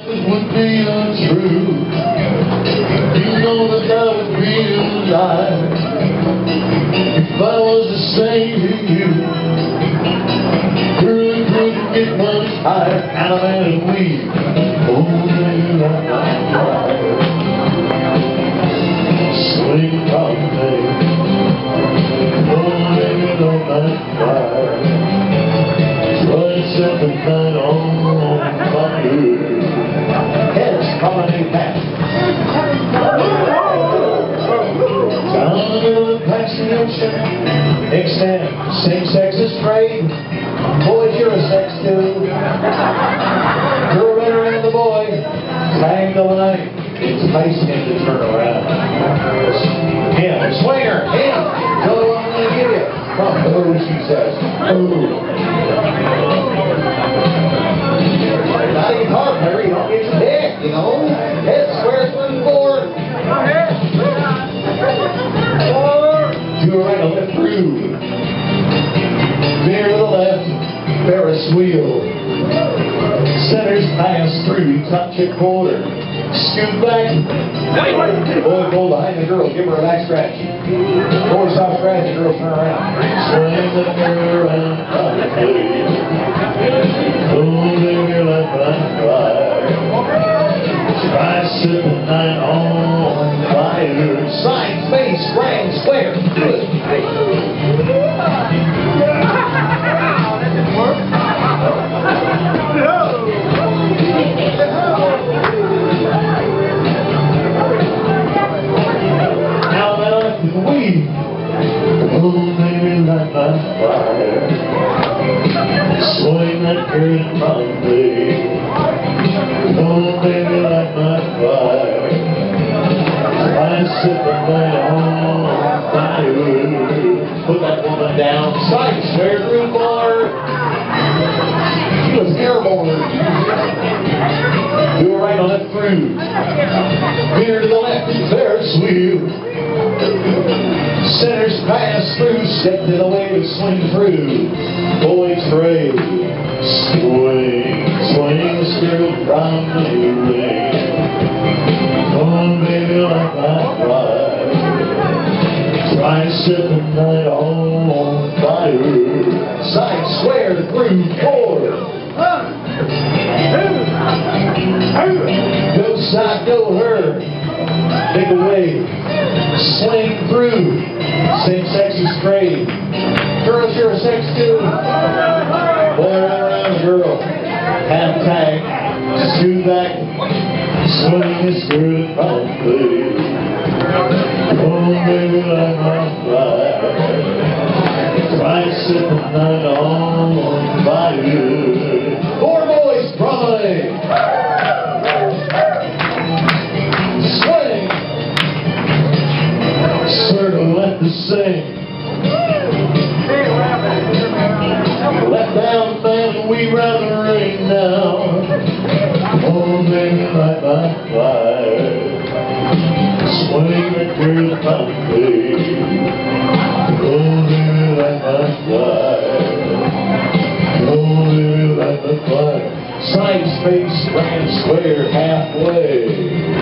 would be untrue. You know that I would be a lie if I was to say to you, girl, couldn't get much higher out of that weed. Oh, baby, like my fire, swing from me. Oh, baby, like my fire, try something night on fire. Heads coming in fast. Down the middle of the Pacific Ocean, extend same-sex is straight. Boys, you're a sex too. Girl, right around the boy, tag the line. It's nice him to turn around. Him, swinger, him. Go on, I'm gonna give you. Come, oh, she says. Oh. Not a guitar player, you don't get your dick, you know. Head square, swing forward. To the right, left through. Veer to the left, Ferris wheel. Centers pass through, touch a quarter. Scoot back. Boy, go behind the girl, give her a back scratch. Boy, stop scratching, girl, turn around. Swing the girl around, oh, baby, like my fire. Try sipping night on fire. Side, face, grand, square. Good. Now that I can weave, oh, baby, like my fire. Swing that girl from me. Oh, baby, like my fire. I sip the night on fire. Put that woman down. Side square through bar. She was airborne. Do a right on that through. Veer to the left. Ferris wheel. Centers pass through. Step to the way to swing through. Boy trade. Swing. Swing still from the ring. Oh, baby, like my fire. Try sipping night on fire. Side square through forward. Go side, go her. Take a wave. Swing through. Same sex is straight. Girls, you're a sex too. Boy, right around the girl. Half tag. Scoot back. Swing this girl from me. Oh, baby, like my fire. Try sipping night on fire. Four boys, promenade. Swing. Circle, let the sing. Let down, man, we round the ring now. Oh, baby, like my fire. Swing that girl from me. Oh, baby, like my fire. Oh, baby, like my fire. Side space, grand square, halfway.